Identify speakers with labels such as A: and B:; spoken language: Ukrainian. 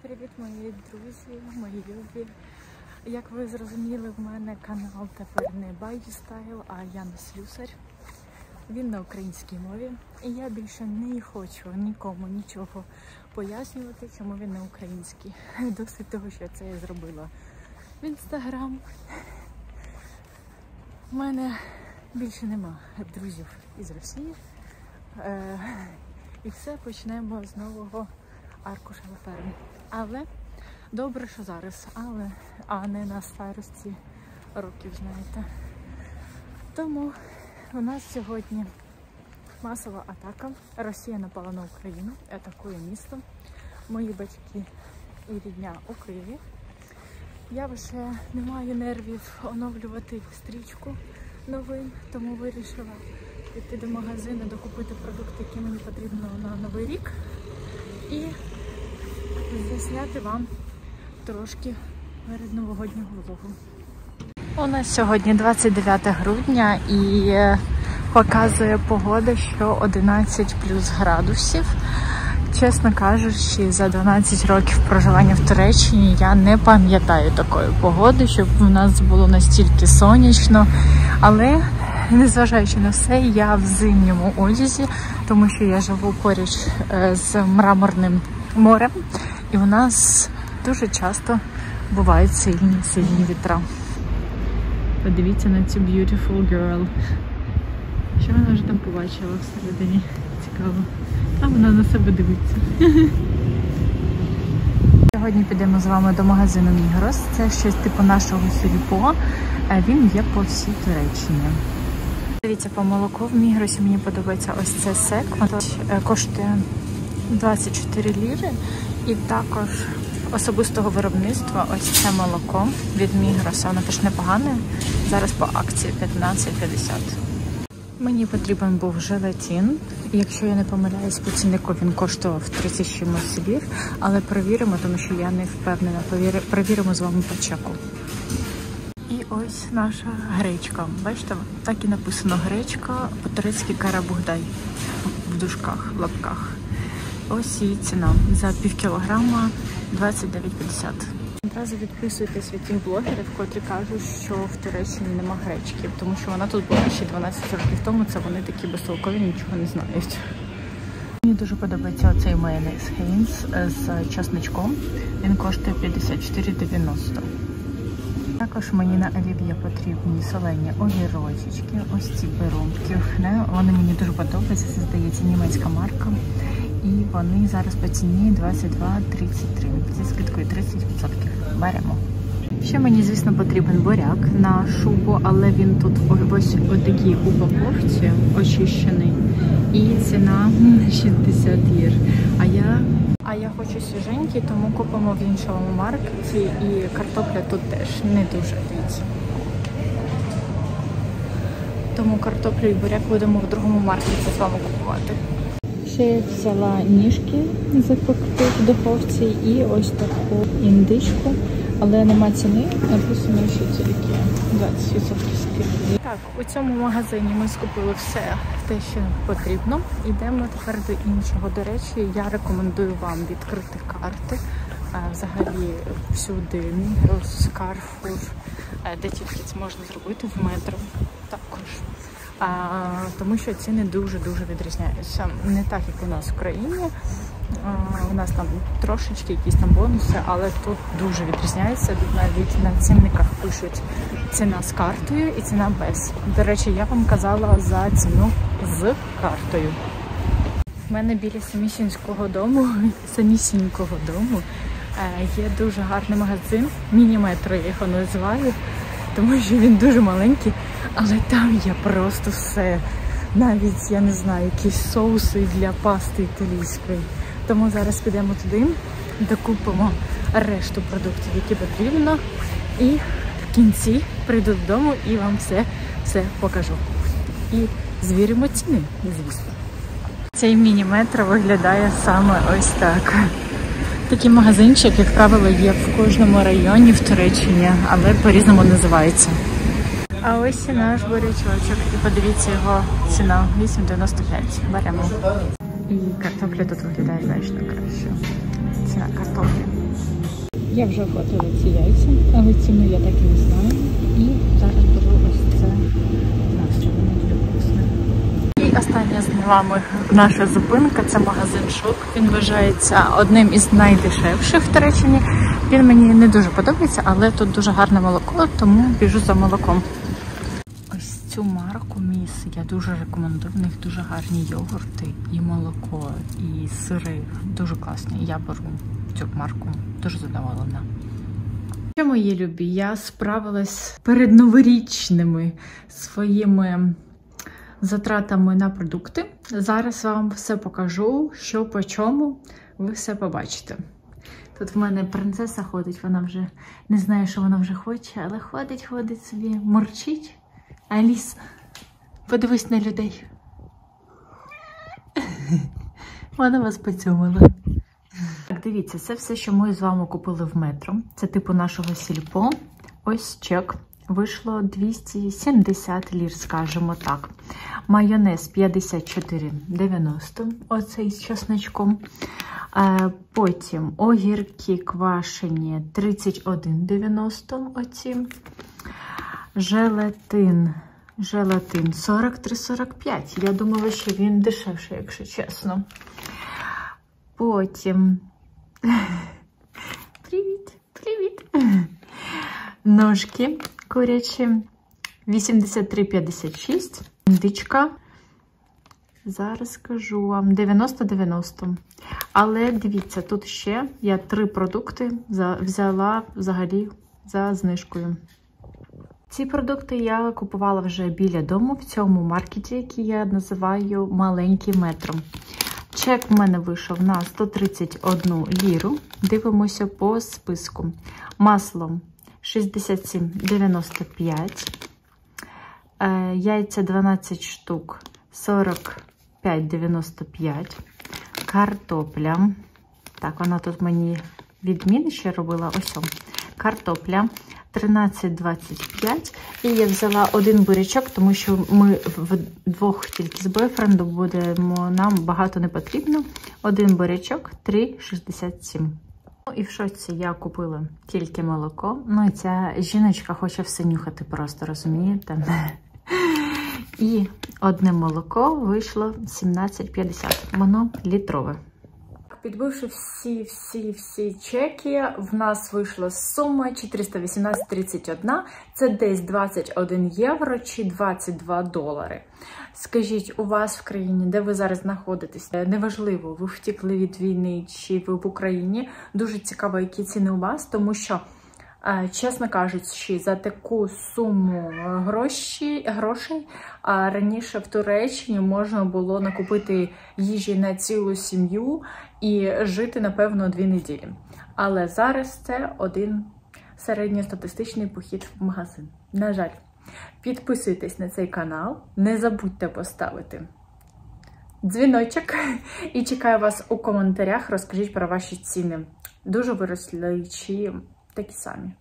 A: Привіт, мої друзі, мої любі. Як ви зрозуміли, в мене канал тепер не Байдістайл, а Яна Слюсар. Він на українській мові. І я більше не хочу нікому нічого пояснювати, чому він на українській. Досить того, що це я зробила в Інстаграм. У мене більше нема друзів із Росії. І все, почнемо з нового аркуша ферми. Але добре, що зараз, а не на старості років, знаєте. Тому у нас сьогодні масова атака. Росія напала на Україну, атакує місто. Мої батьки і рідня у Києві. Я вже не маю нервів оновлювати стрічку новин, тому вирішила піти до магазину, докупити продукти, які мені потрібно на Новий рік. І засняти вам трошки перед новогоднього влогу. У нас сьогодні 29 грудня і показує погода, що 11 плюс градусів. Чесно кажучи, за 12 років проживання в Туреччині я не пам'ятаю такої погоди, щоб у нас було настільки сонячно. Але, незважаючи на все, я в зимньому одязі, тому що я живу поруч з Мраморним морем. І у нас дуже часто бувають сильні вітра. Подивіться на цю beautiful girl. Що вона вже там побачила всередині? Цікаво. А вона на себе дивиться. Сьогодні підемо з вами до магазину Мігрос. Це щось типу нашого Сільпо. Він є по всій Туреччині. Дивіться, по молоку в Мігросі мені подобається ось це сек. Коштує 24 ліри. І також особистого виробництва ось це молоко від Мігроса. Воно теж непогане. Зараз по акції 15,50. Мені потрібен був желатин. Якщо я не помиляюсь, по ціннику він коштував 30 чимось лір. Але перевіримо, тому що я не впевнена. Перевіримо з вами по чеку. І ось наша гречка. Бачите, так і написано гречка, по-турецьки карабугдай. В дужках, в лапках. Ось її ціна. За пів кілограма 29,50. Одразу відписуйтесь від тих блогерів, котрі кажуть, що в Туреччині нема гречки. Тому що вона тут була ще 12 років тому. Це вони такі безтолкові, нічого не знають. Мені дуже подобається оцей майонез Хейнс з чесничком. Він коштує 54,90. Також мені на олів'є потрібні солені огірочки. Ось ці берунки. Вони мені дуже подобаються. Це, здається, німецька марка. І вони зараз по ціні 22,33. Зі скидкою 30%. Беремо. Ще мені, звісно, потрібен буряк на шубу, але він тут ось у такій упаковці очищений. І ціна 60 лір. А я хочу свіженький, тому купимо в іншому маркеті. І картопля тут теж не дуже, дивіться. Тому картоплю і буряк будемо в другому маркеті з вами купувати. Ще я взяла ніжки запекти в духовці і ось таку індичку, але нема ціни, написано, що тільки 20% скидки. Так, у цьому магазині ми скупили все те, що потрібно. Йдемо тепер до іншого. До речі, я рекомендую вам відкрити карти. Взагалі всюди Мігрос, Карфур, де тільки це можна зробити, в метро також. Тому що ціни дуже-дуже відрізняються. Не так, як у нас в країні. У нас там трошечки якісь там бонуси, але тут дуже відрізняється. Тут навіть на цінниках пишуть ціна з картою і ціна без. До речі, я вам казала за ціну з картою. У мене біля самісінького дому є дуже гарний магазин. Міні-метро я його називаю, тому що він дуже маленький. Але там є просто все. Навіть, я не знаю, якісь соуси для пасти італійської. Тому зараз підемо туди, докупимо решту продуктів, які потрібно. І в кінці прийду додому і вам все покажу. І звіримо ціни, звісно. Цей міні-метро виглядає саме ось так. Такий магазинчик, як правило, є в кожному районі в Туреччині, але по-різному називається. А ось і наш бурячочок. І подивіться його ціна 8,95. Беремо. І картопля тут виглядає значно краще. Ціна картоплі. Я вже оплатила ці яйця, але ціну я так і не знаю. І зараз беру ось це м'ясо, воно дуже вкусне. І остання з вами наша зупинка, це магазин Шок. Він вважається одним із найдешевших в Туреччині. Він мені не дуже подобається, але тут дуже гарне молоко, тому біжу за молоком. Ось цю марку Міс я дуже рекомендую. В них дуже гарні йогурти, і молоко, і сири. Дуже класні. Я беру цю марку. Дуже задоволена. Що, мої любі, я справилась перед новорічними своїми затратами на продукти. Зараз вам все покажу, що по чому, ви все побачите. Тут в мене принцеса ходить, вона вже не знає, що вона вже хоче, але ходить собі, мурчить. Аліс, подивись на людей. Вона вас поцьомила. Так, дивіться, це все, що ми з вами купили в метро. Це типу нашого сільпо. Ось чек. Вийшло 270 лір, скажімо так. Майонез 54,90, оцей з чесночком. Потім огірки квашені 31,90 оці. Желатин 43,45. Я думала, що він дешевший, якщо чесно. Потім привіт. Ножки курячі 83,56. Індичка. Зараз скажу вам 90,90. Але дивіться, тут ще я 3 продукти взяла взагалі за знижкою. Ці продукти я купувала вже біля дому в цьому маркеті, який я називаю маленьким метром. Чек в мене вийшов на 131 ліру. Дивимося по списку. Масло 67,95. Яйця 12 штук 45,95. Картопля. Так, вона тут мені відміни ще робила. Ось. Картопля 13,25. І я взяла один бурячок, тому що ми вдвох тільки з бойфрендом будемо, нам багато не потрібно. Один бурячок 3,67. Ну і в шоці я купила тільки молоко. Ну і ця жіночка хоче все нюхати просто, розумієте? І одне молоко вийшло 17,50. Воно літрове. Підбивши всі чеки, в нас вийшла сума 418,31. Це десь 21 євро чи 22 долари. Скажіть, у вас в країні, де ви зараз знаходитесь, неважливо, ви втекли від війни чи ви в Україні, дуже цікаво, які ціни у вас, тому що, чесно кажучи, за таку суму грошей раніше в Туреччині можна було накупити їжі на цілу сім'ю і жити, напевно, 2 неділі. Але зараз це один середньостатистичний похід в магазин. На жаль. Підписуйтесь на цей канал, не забудьте поставити дзвіночок і чекаю вас у коментарях, розкажіть про ваші ціни. Дуже виросли чи такі самі.